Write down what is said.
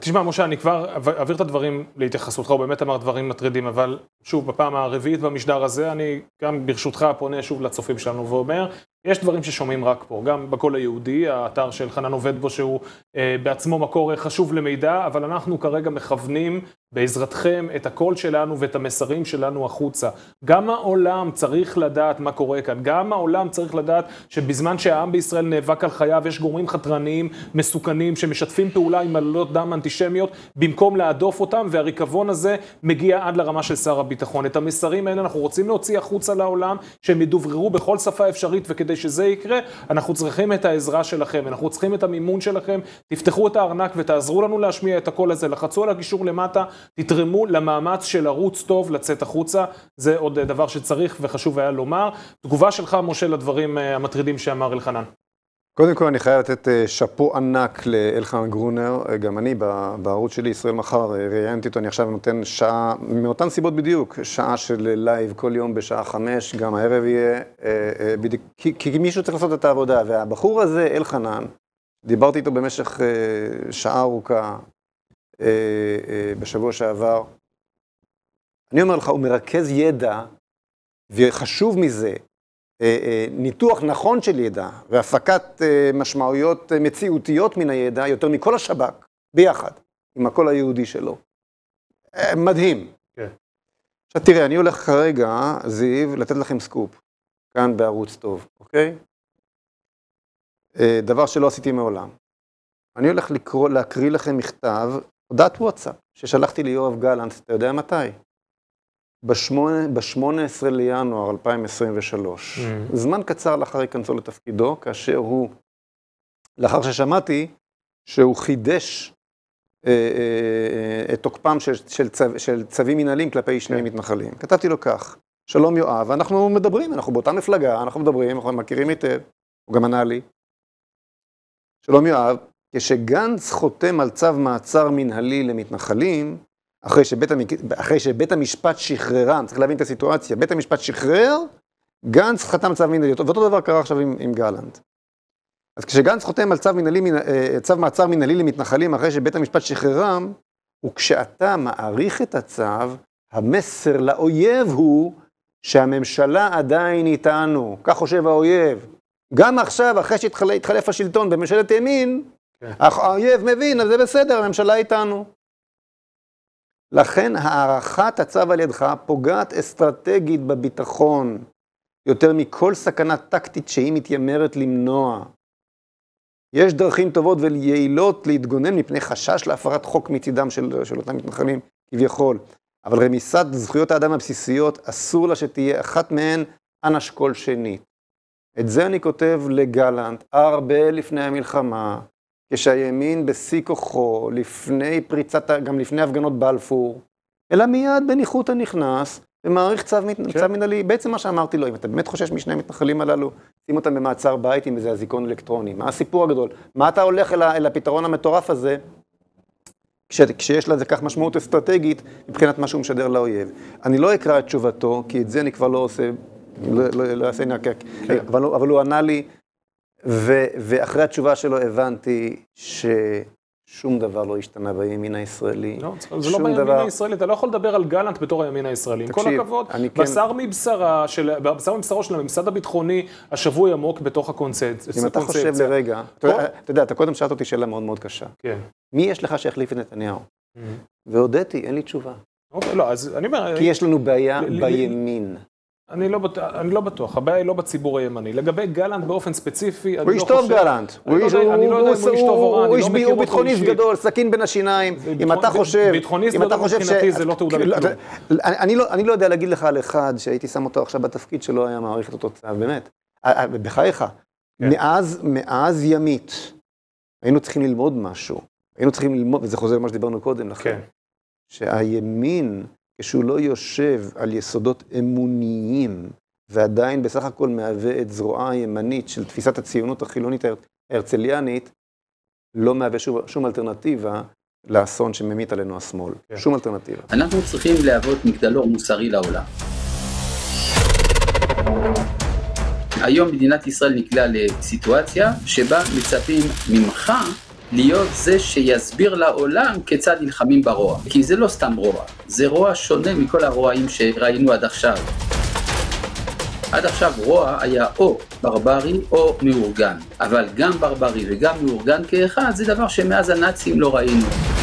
תשמע, משה, אני כבר אעביר את הדברים להתייחסותך, הוא באמת אמר דברים מטרידים, אבל שוב, בפעם הרביעית במשדר הזה, אני גם ברשותך פונה שוב לצופים שלנו ואומר, יש דברים ששומעים רק פה, גם בקול היהודי, האתר של חנן עובד בו שהוא בעצמו מקור חשוב למידע, אבל אנחנו כרגע מכוונים בעזרתכם את הקול שלנו ואת המסרים שלנו החוצה. גם העולם צריך לדעת מה קורה כאן, גם העולם צריך לדעת שבזמן שהעם בישראל נאבק על חייו, יש גורמים חתרניים, מסוכנים, שמשתפים פעולה עם עלילות דם אנטישמיות, במקום להדוף אותם, והריקבון הזה מגיע עד לרמה של שר הביטחון. את המסרים האלה אנחנו רוצים להוציא החוצה לעולם, שהם ידובררו בכל שפה אפשרית, וכדי שזה יקרה, אנחנו צריכים את העזרה שלכם, אנחנו צריכים את המימון שלכם, תפתחו את הארנק ותעזרו לנו להשמיע את הקול הזה, לחצו על הקישור למטה, תתרמו למאמץ של ערוץ טוב לצאת החוצה, זה עוד דבר שצריך וחשוב היה לומר. תגובה שלך, משה, לדברים המטרידים שאמר אלחנן. קודם כל אני חייב לתת שפו ענק לאלחנן גרונר, גם אני בערוץ שלי, ישראל מחר, ראיינתי אותו, אני עכשיו נותן שעה, מאותן סיבות בדיוק, שעה של לייב כל יום בשעה 5, גם הערב יהיה, בדיוק, כי מישהו צריך לעשות את העבודה, והבחור הזה, אלחנן, דיברתי איתו במשך שעה ארוכה, בשבוע שעבר, אני אומר לך, הוא מרכז ידע, וחשוב מזה, ניתוח נכון של ידע, והפקת משמעויות מציאותיות מן הידע, יותר מכל השב"כ, ביחד, עם הקול היהודי שלו. מדהים. כן. עכשיו תראה, אני הולך כרגע, זיו, לתת לכם סקופ, כאן בערוץ טוב, אוקיי? דבר שלא עשיתי מעולם. אני הולך להקריא לכם מכתב, הודעת וואטסאפ, ששלחתי ליואב גלנט, אתה יודע מתי? ב-18 לינואר 2023, זמן קצר לאחר היכנסו לתפקידו, כאשר הוא, לאחר ששמעתי, שהוא חידש את תוקפם של צווים מנהלים כלפי שני מתנחלים. כתבתי לו כך, שלום יואב, אנחנו מדברים, אנחנו באותה מפלגה, אנחנו מדברים, אנחנו מכירים היטב, הוא גם ענה לי. שלום יואב, כשגנץ חותם על צו מעצר מנהלי למתנחלים, אחרי שבית המשפט שחררם, צריך להבין את הסיטואציה, בית המשפט שחרר, גנץ חתם צו מנהלי, ואותו דבר קרה עכשיו עם גלנט. אז כשגנץ חותם על צו מעצר מנהלי למתנחלים, אחרי שבית המשפט שחררם, וכשאתה מעריך את הצו, המסר לאויב הוא שהממשלה עדיין איתנו, כך חושב האויב. גם עכשיו, אחרי שהתחלף השלטון בממשלת ימין, האויב מבין, אז זה בסדר, הממשלה איתנו. לכן הערכת הצו על ידך פוגעת אסטרטגית בביטחון, יותר מכל סכנה טקטית שהיא מתיימרת למנוע. יש דרכים טובות ויעילות להתגונן מפני חשש להפרת חוק מצידם של אותם מתנחלים כביכול, אבל רמיסת זכויות האדם הבסיסיות אסור לה שתהיה אחת מהן אנשכול שנית. את זה אני כותב לגלנט הרבה לפני המלחמה, כשהימין בשיא כוחו, גם לפני הפגנות בלפור, אלא מיד בניחותא הנכנס, ומעריך צו מנהלי. בעצם מה שאמרתי לו, אם אתה באמת חושש משני מתנחלים הללו, שים אותם במעצר בית עם איזה אזיקון אלקטרוני. מה הסיפור הגדול? מה אתה הולך אל הפתרון המטורף הזה, כשיש לזה כך משמעות אסטרטגית, מבחינת מה שהוא משדר לאויב. אני לא אקרא את תשובתו, כי את זה אני כבר לא עושה, לא אעשה נקק, אבל הוא ענה לי, ואחרי התשובה שלו הבנתי ששום דבר לא השתנה בימין הישראלי. לא, זה לא בימין הישראלי, אתה לא יכול לדבר על גלנט בתור הימין הישראלי. עם כל הכבוד, בשר מבשרו של הממסד הביטחוני, השבוי עמוק בתוך הקונספציה. אם אתה חושב לרגע, אתה יודע, אתה קודם שאלת אותי שאלה מאוד מאוד קשה. כן. מי יש לך שהחליף את נתניהו? והודיתי, אין לי תשובה. לא, אז אני אומר... כי יש לנו בעיה בימין. אני לא בטוח, הבעיה היא לא בציבור הימני. לגבי גלנט באופן ספציפי, הוא איש טוב גלנט. אני לא יודע אם הוא איש טוב או רע, אני לא מכיר אותו אישית. הוא ביטחוניסט גדול, סכין בין השיניים. אם אתה חושב... ביטחוניסט גדול מבחינתי זה לא תעודה בכלום. אני לא יודע להגיד לך על אחד שהייתי שם אותו עכשיו בתפקיד שלא היה מעריך את אותו צו, באמת. בחייך. מאז ימית, היינו צריכים ללמוד משהו. היינו צריכים ללמוד, וזה חוזר למה שדיברנו קודם לכן. שהימין... כשהוא לא יושב על יסודות אמוניים, ועדיין בסך הכל מהווה את זרועה הימנית של תפיסת הציונות החילונית ההרצליאנית, לא מהווה שום אלטרנטיבה לאסון שממיט עלינו השמאל. שום אלטרנטיבה. אנחנו צריכים להוות מגדלור מוסרי לעולם. היום מדינת ישראל נקלעה לסיטואציה שבה מצפים ממך להיות זה שיסביר לעולם כיצד נלחמים ברוע. כי זה לא סתם רוע, זה רוע שונה מכל הרועים שראינו עד עכשיו. עד עכשיו רוע היה או ברברי או מאורגן, אבל גם ברברי וגם מאורגן כאחד זה דבר שמאז הנאצים לא ראינו.